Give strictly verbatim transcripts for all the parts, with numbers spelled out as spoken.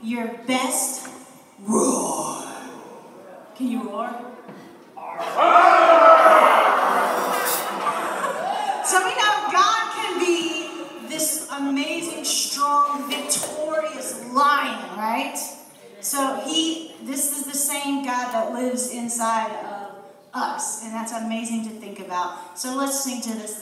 your best roar. Can you roar? So we know God can be this amazing, strong, victorious lion, right? So he, this is the same God that lives inside of us, and that's amazing to think about. So let's sing to this.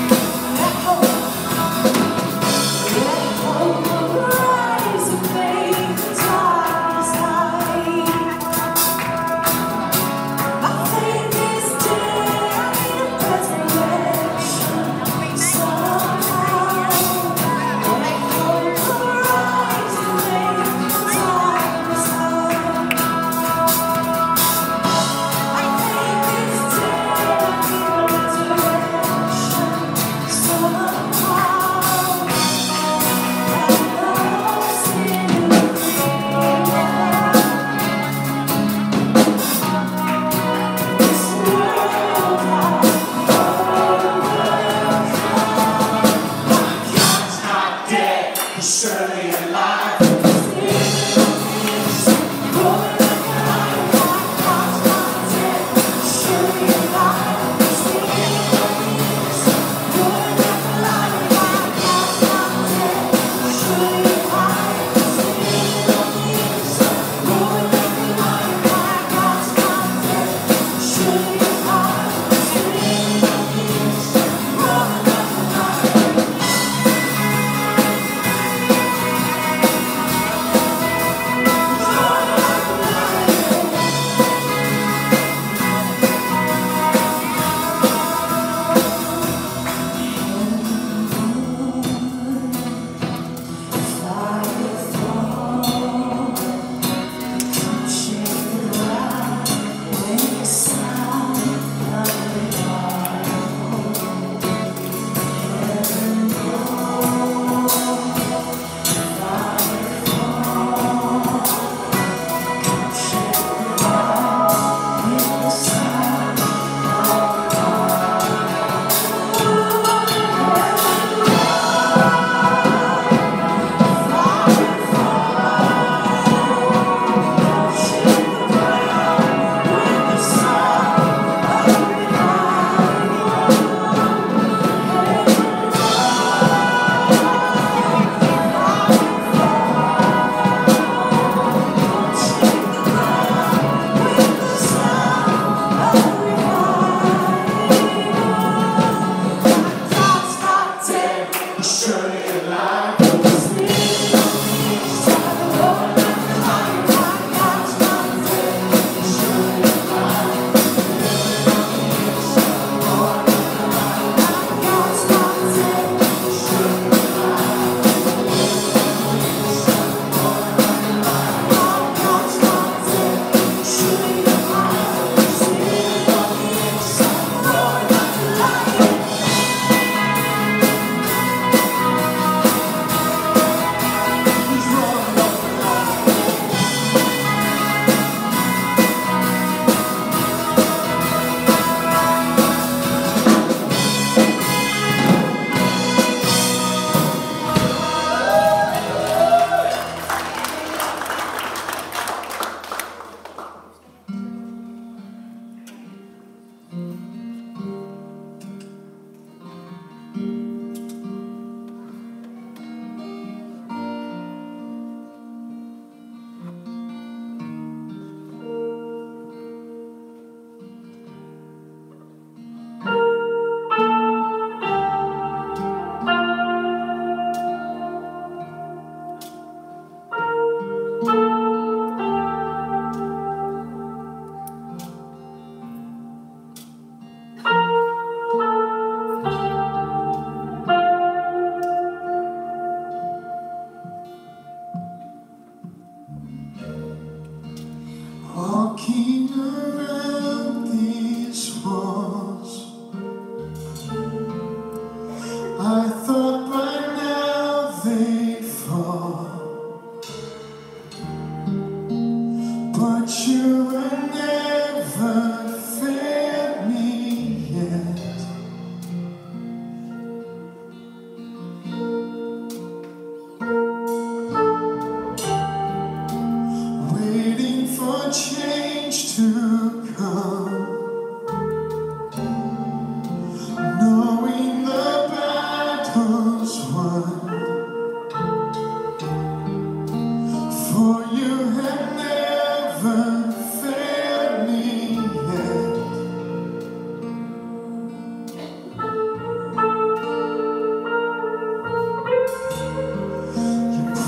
Rise, baby.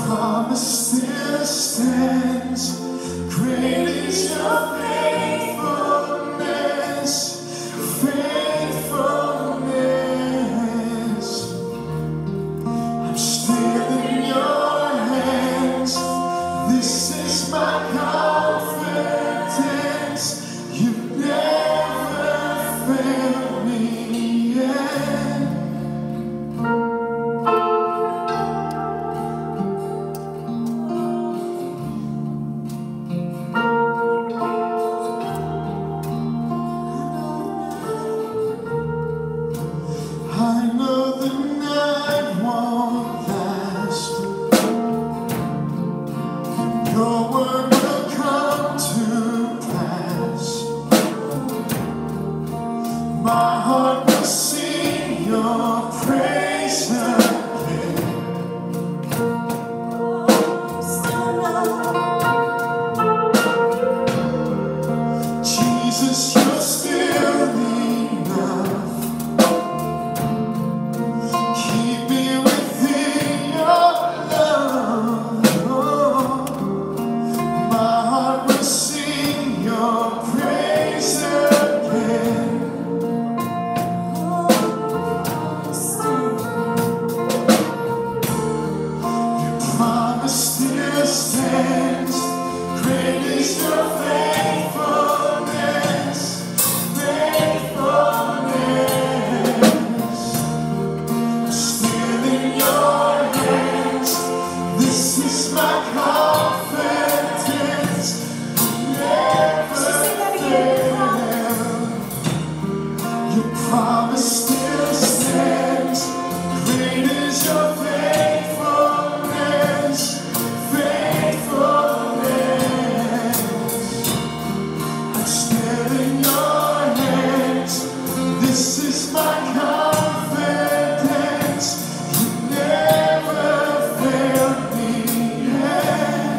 promise still stands. Great is your faithfulness, faithfulness. I'm still in your hands. This is my confidence. You never failed me yet. I know the night won't last. Your word will come to pass. My heart will sing your praise again. Jesus, you're still enough. Keep me within your love. My heart will sing your praise again. Your promise still stands. Great is your faithfulness, faithfulness. Still in your hands. This is my confidence. Never fail. Your promise still stands. Great is your faithfulness, faithfulness. I'm still in your hands. This is my confidence. You never failed me yet.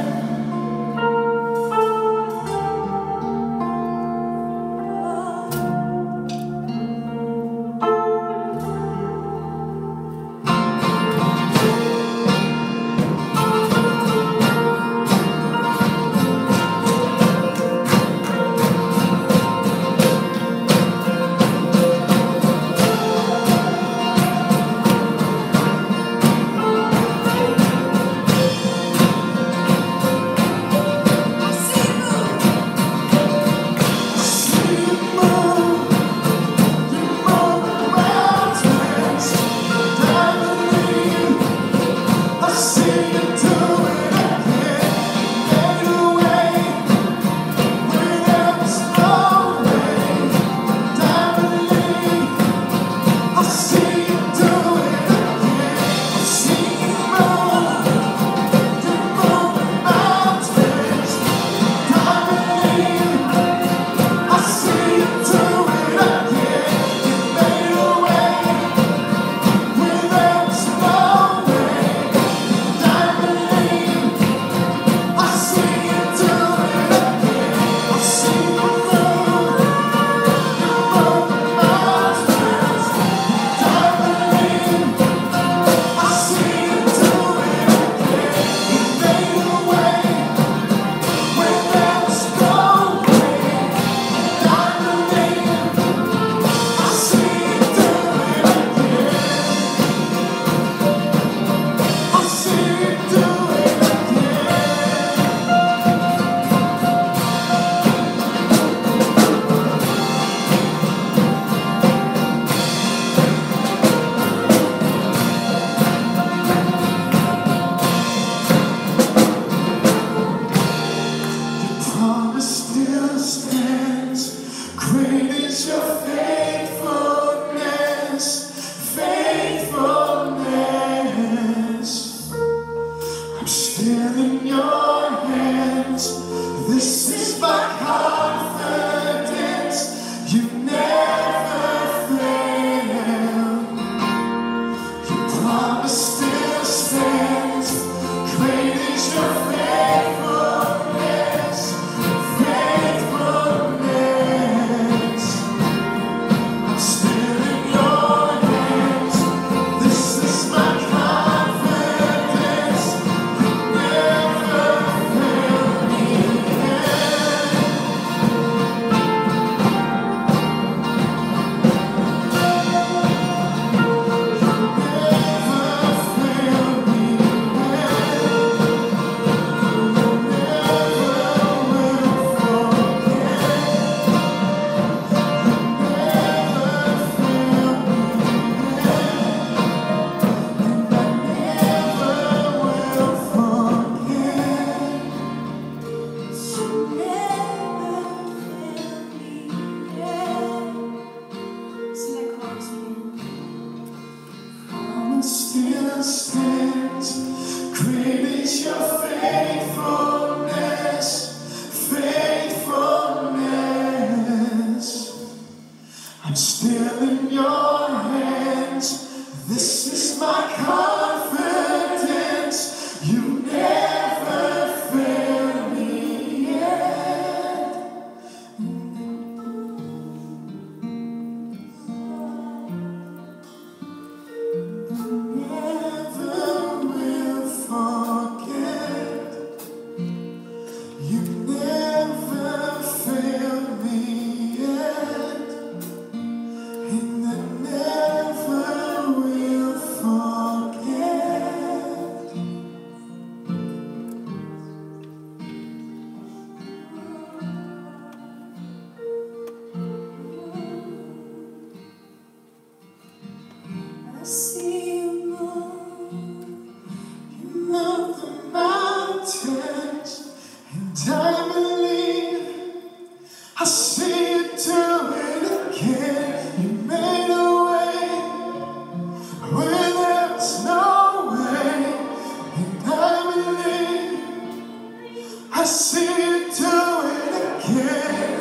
test, and I believe I see you do it again. You made a way where there was no way, and I believe I see you do it again.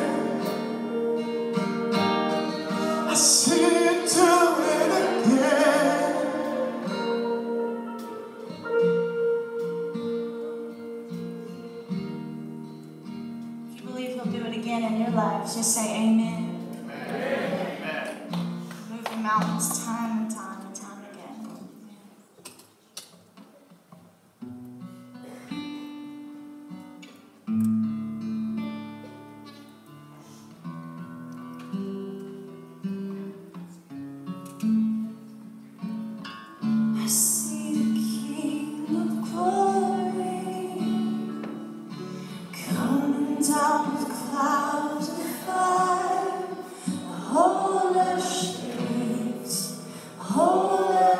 I see you do it again. If you believe he'll do it again in your lives, just say amen. Amen. Moving mountains time and time and time again. I see the King of Glory coming down with clouds of fire. Holy streets, holy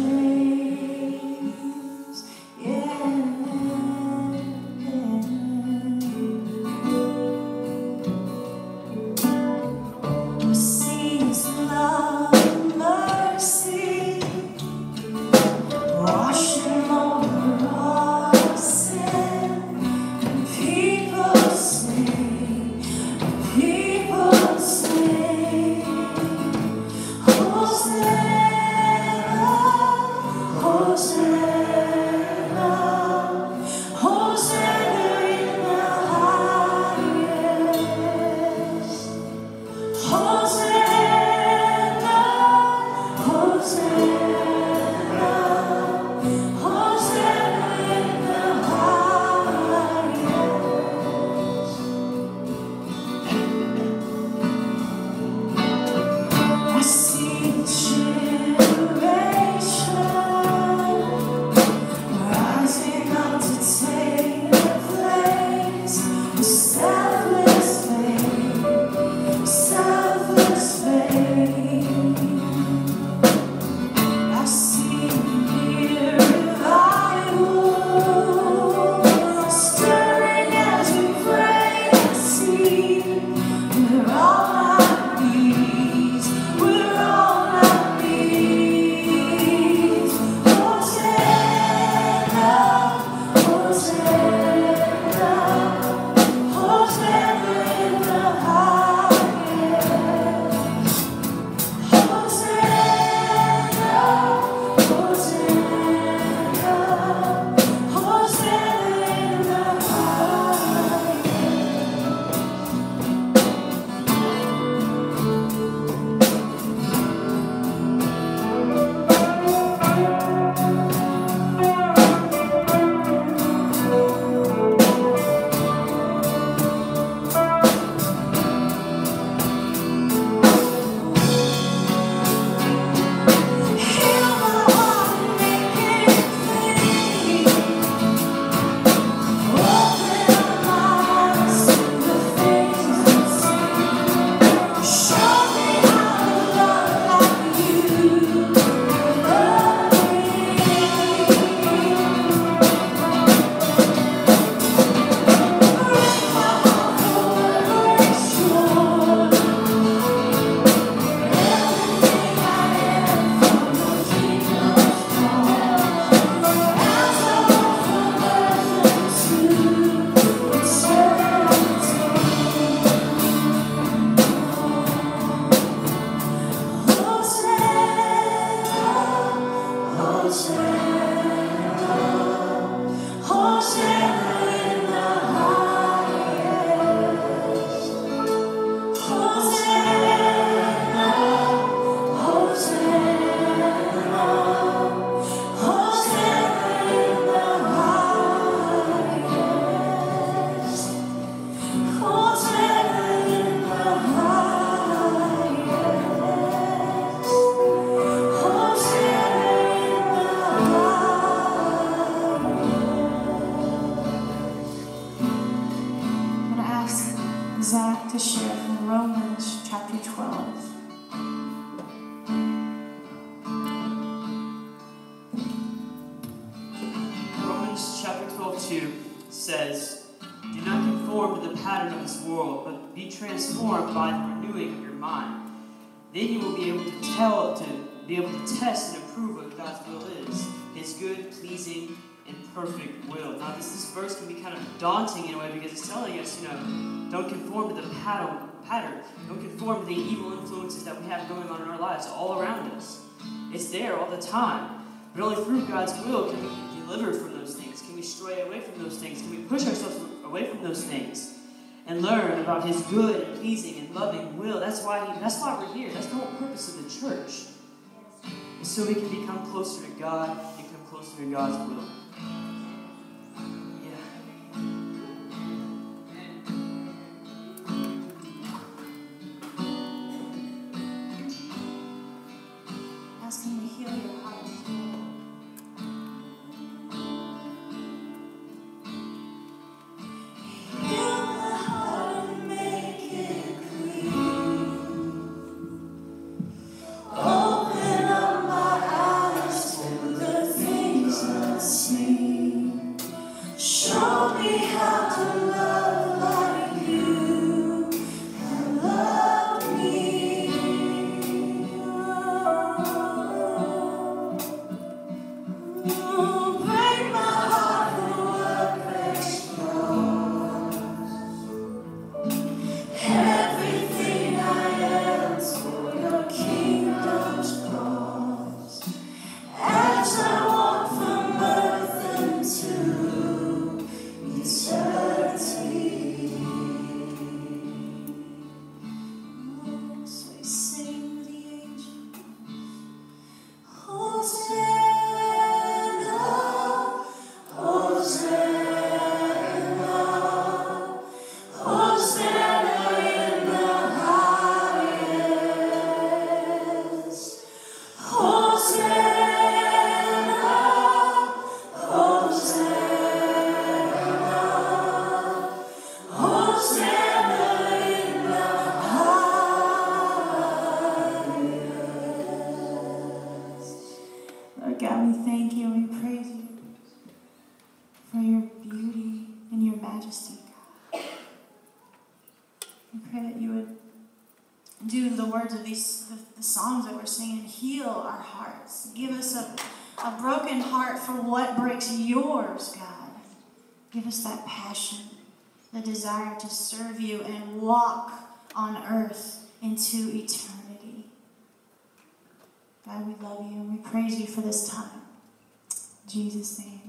streets, yeah. I see His love and mercy washing over our sin, and people sing, people sing, Hosanna, Hosanna, Hosanna in the highest, Hosanna, Hosanna. I see the generation rising up to take the place of selfless faith, selfless faith. I see the revival stirring as we pray and sing. We're all at peace. We're all at peace. Hosanna, Hosanna, Hosanna in the highest. Hosanna, Hosanna, Hosanna in the highest. Heal my heart and make it clean. Open my eyes to the things unseen. Show me how to love like you love me. Break my heart forever sure. Everything I am from your kingdom's throne. As I walk from earth to eternity. Hosanna, Hosanna, Hosanna in the highest. Hosanna, Hosanna, Hosanna in the highest. Hosanna in the highest. Hosanna in the highest. I'm going to ask Zach to share from Romans chapter twelve. Romans chapter twelve, two. says, "Do not conform to the pattern of this world, but be transformed by the renewing of your mind. Then you will be able to tell, to be able to test and approve what God's will is, His good, pleasing, and perfect will." Now, this, this verse can be kind of daunting in a way because it's telling us, you know, don't conform to the pattern. pattern. Don't conform to the evil influences that we have going on in our lives all around us. It's there all the time. But only through God's will can we be delivered from those things. Can we stray away from those things? Can we push ourselves away from those things and learn about His good and pleasing and loving will? That's why he, that's why we're here. That's the whole purpose of the church. Is so we can become closer to God and come closer to God's will. Ask Him to heal your heart. God, we thank you and we praise you for your beauty and your majesty, God. We pray that you would do the words of these the, the songs that we're singing, heal our hearts. Give us a, a broken heart for what breaks yours, God. Give us that passion, the desire to serve you and walk on earth into eternity. God, we love you and we praise you for this time. In Jesus' name.